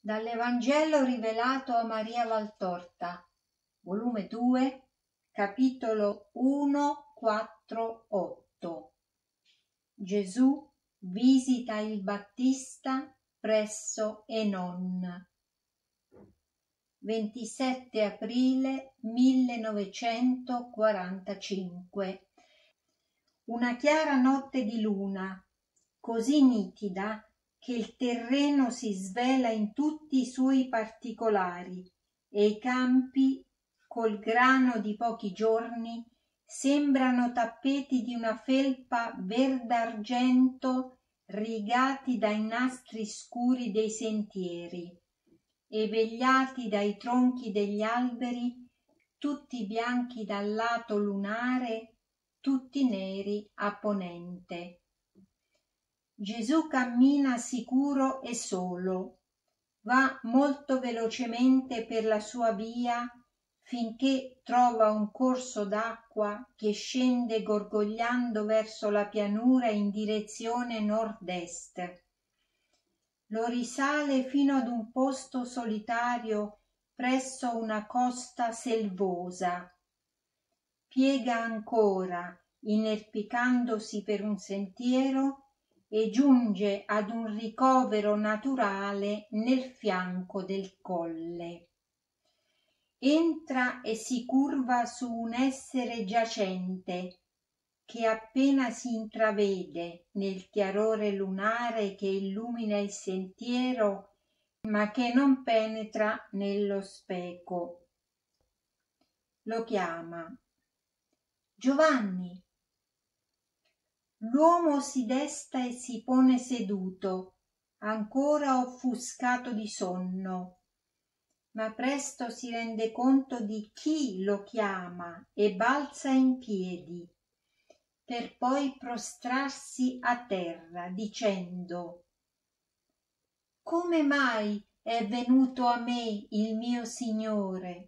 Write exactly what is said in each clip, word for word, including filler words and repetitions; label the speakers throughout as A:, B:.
A: Dall'Evangelo rivelato a Maria Valtorta, volume due, capitolo uno, quattro, otto. Gesù visita il Battista presso Enon. ventisette aprile millenovecentoquarantacinque. Una chiara notte di luna, così nitida che il terreno si svela in tutti i suoi particolari e i campi, col grano di pochi giorni, sembrano tappeti di una felpa verde-argento rigati dai nastri scuri dei sentieri e vegliati dai tronchi degli alberi, tutti bianchi dal lato lunare, tutti neri a ponente. Gesù cammina sicuro e solo, va molto velocemente per la sua via finché trova un corso d'acqua che scende gorgogliando verso la pianura in direzione nord-est. Lo risale fino ad un posto solitario presso una costa selvosa. Piega ancora, inerpicandosi per un sentiero, e giunge ad un ricovero naturale nel fianco del colle. Entra e si curva su un essere giacente che appena si intravede nel chiarore lunare che illumina il sentiero, ma che non penetra nello speco. Lo chiama: Giovanni. L'uomo si desta e si pone seduto, ancora offuscato di sonno, ma presto si rende conto di chi lo chiama e balza in piedi, per poi prostrarsi a terra, dicendo: «Come mai è venuto a me il mio Signore?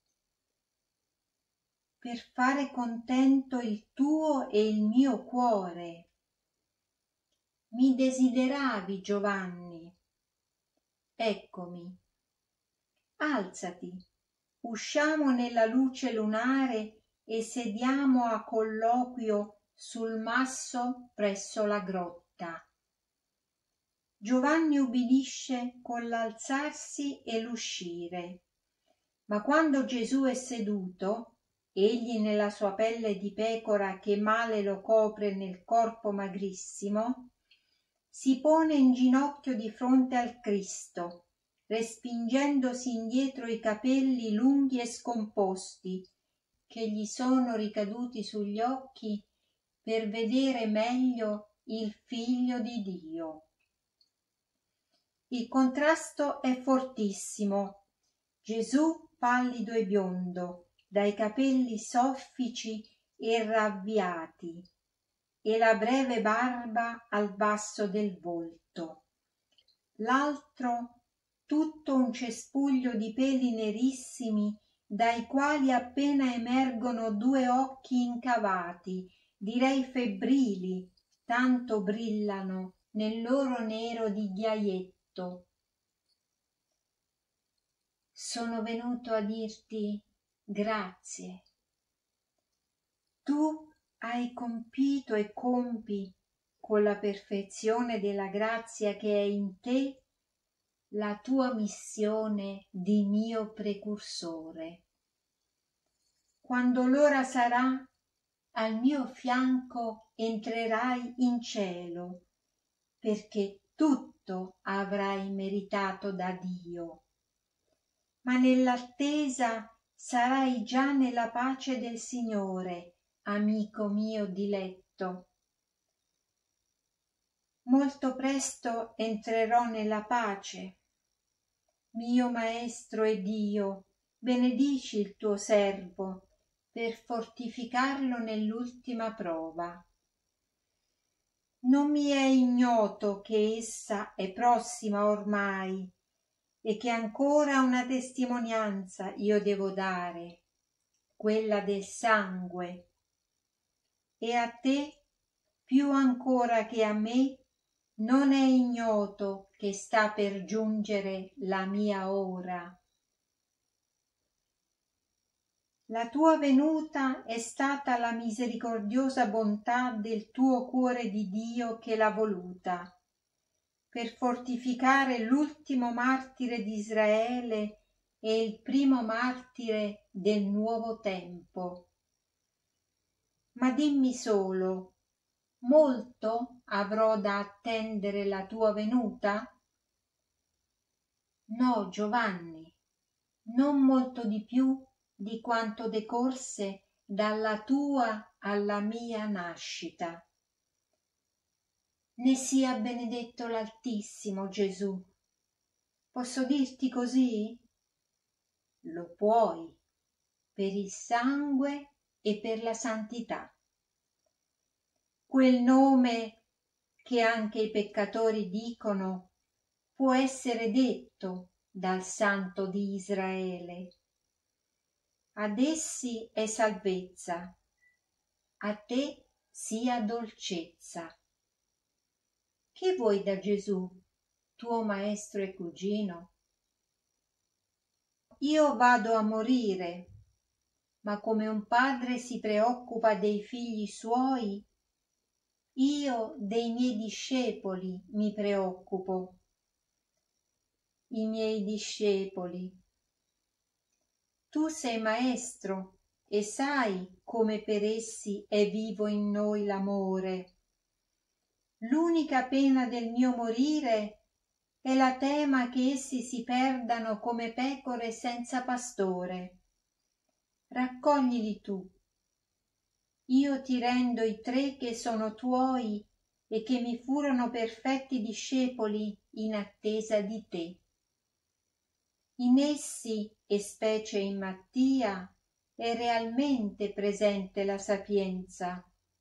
A: Per fare contento il tuo e il mio cuore. Mi desideravi, Giovanni. Eccomi. Alzati, usciamo nella luce lunare e sediamo a colloquio sul masso presso la grotta». Giovanni ubbidisce con l'alzarsi e l'uscire, ma quando Gesù è seduto, egli nella sua pelle di pecora che male lo copre nel corpo magrissimo, si pone in ginocchio di fronte al Cristo, respingendosi indietro i capelli lunghi e scomposti che gli sono ricaduti sugli occhi per vedere meglio il Figlio di Dio. Il contrasto è fortissimo. Gesù pallido e biondo, dai capelli soffici e ravviati, e la breve barba al basso del volto. L'altro tutto un cespuglio di peli nerissimi, dai quali appena emergono due occhi incavati, direi febbrili, tanto brillano nel loro nero di ghiaietto. Sono venuto a dirti grazie. Tu hai compito e compi, con la perfezione della grazia che è in te, la tua missione di mio precursore. Quando l'ora sarà, al mio fianco entrerai in cielo, perché tutto avrai meritato da Dio. Ma nell'attesa sarai già nella pace del Signore, amico mio diletto. Molto presto entrerò nella pace. Mio Maestro e Dio, benedici il tuo servo per fortificarlo nell'ultima prova. Non mi è ignoto che essa è prossima ormai e che ancora una testimonianza io devo dare, quella del sangue, e a te più ancora che a me non è ignoto che sta per giungere la mia ora. La tua venuta è stata la misericordiosa bontà del tuo cuore di Dio che l'ha voluta, per fortificare l'ultimo martire di Israele e il primo martire del nuovo tempo. Ma dimmi solo, molto avrò da attendere la tua venuta? No, Giovanni, non molto di più di quanto decorse dalla tua alla mia nascita. Ne sia benedetto l'Altissimo Gesù. Posso dirti così? Lo puoi, per il sangue e per la santità. Quel nome che anche i peccatori dicono può essere detto dal Santo di Israele. Ad essi è salvezza, a te sia dolcezza. Che vuoi da Gesù, tuo maestro e cugino? Io vado a morire, ma come un padre si preoccupa dei figli suoi, io dei miei discepoli mi preoccupo. I miei discepoli. Tu sei maestro e sai come per essi è vivo in noi l'amore. L'unica pena del mio morire è la tema che essi si perdano come pecore senza pastore. Raccoglili tu. Io ti rendo i tre che sono tuoi e che mi furono perfetti discepoli in attesa di te. In essi, e specie in Mattia, è realmente presente la sapienza.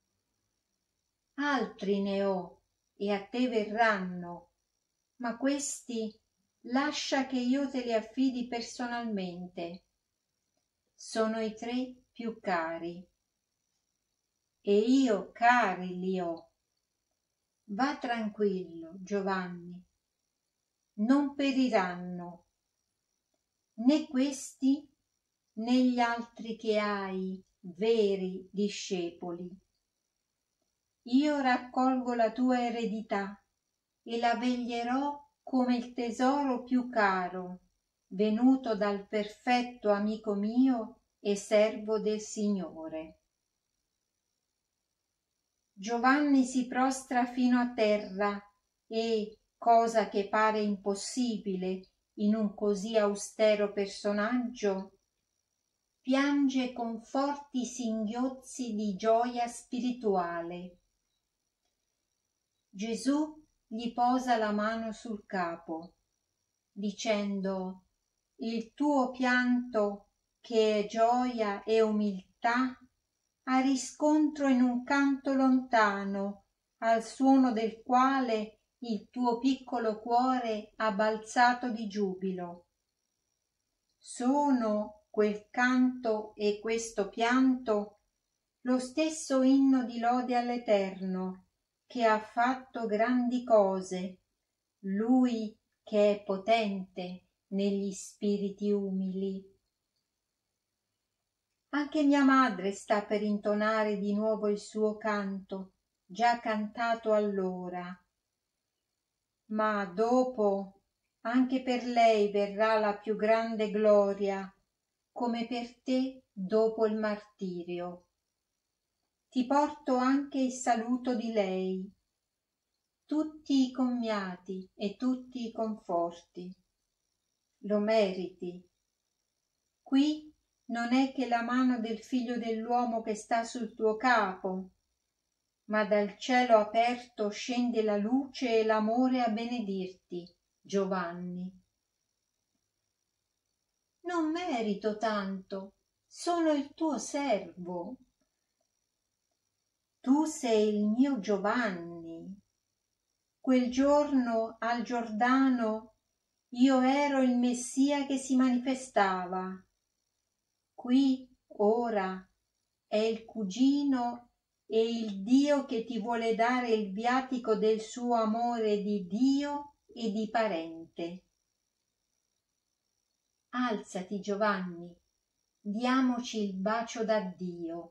A: Altri ne ho e a te verranno, ma questi lascia che io te li affidi personalmente. Sono i tre più cari. E io cari li ho. Va tranquillo, Giovanni. Non periranno. Né questi né gli altri che hai, veri discepoli. Io raccolgo la tua eredità e la veglierò come il tesoro più caro, venuto dal perfetto amico mio e servo del Signore. Giovanni si prostra fino a terra e, cosa che pare impossibile in un così austero personaggio, piange con forti singhiozzi di gioia spirituale. Gesù gli posa la mano sul capo, dicendo: il tuo pianto, che è gioia e umiltà, ha riscontro in un canto lontano, al suono del quale il tuo piccolo cuore ha balzato di giubilo. Sono quel canto e questo pianto lo stesso inno di lode all'Eterno, che ha fatto grandi cose, Lui che è potente negli spiriti umili. Anche mia madre sta per intonare di nuovo il suo canto, già cantato allora. Ma dopo anche per lei verrà la più grande gloria, come per te dopo il martirio. Ti porto anche il saluto di lei, tutti i commiati e tutti i conforti. Lo meriti. Qui non è che la mano del figlio dell'uomo che sta sul tuo capo, ma dal cielo aperto scende la luce e l'amore a benedirti, Giovanni. Non merito tanto, sono il tuo servo. Tu sei il mio Giovanni. Quel giorno al Giordano io ero il Messia che si manifestava. Qui ora è il cugino e il Dio che ti vuole dare il viatico del suo amore di Dio e di parente. Alzati, Giovanni, diamoci il bacio d'addio.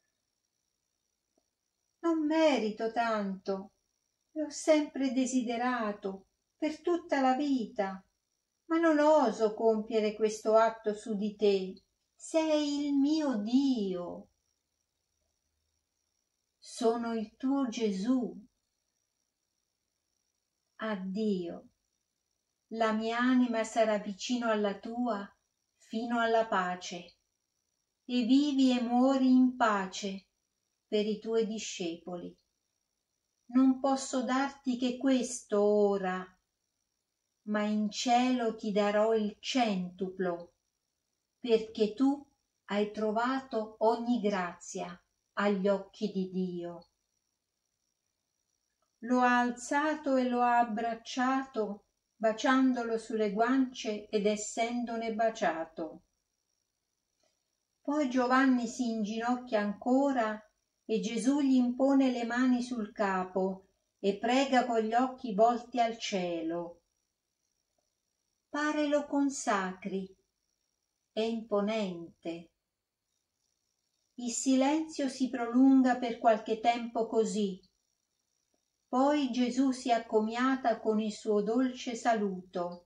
A: Non merito tanto, l'ho sempre desiderato per tutta la vita, ma non oso compiere questo atto su di te. Sei il mio Dio. Sono il tuo Gesù. Addio. La mia anima sarà vicino alla tua fino alla pace, e vivi e muori in pace per i tuoi discepoli. Non posso darti che questo ora, ma in cielo ti darò il centuplo, perché tu hai trovato ogni grazia agli occhi di Dio. Lo ha alzato e lo ha abbracciato, baciandolo sulle guance ed essendone baciato. Poi Giovanni si inginocchia ancora e Gesù gli impone le mani sul capo e prega con gli occhi volti al cielo. Pare lo consacri, è imponente. Il silenzio si prolunga per qualche tempo così. Poi Gesù si accomiata con il suo dolce saluto.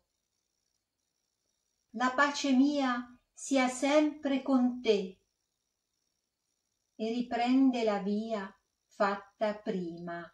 A: La pace mia sia sempre con te, e riprende la via fatta prima.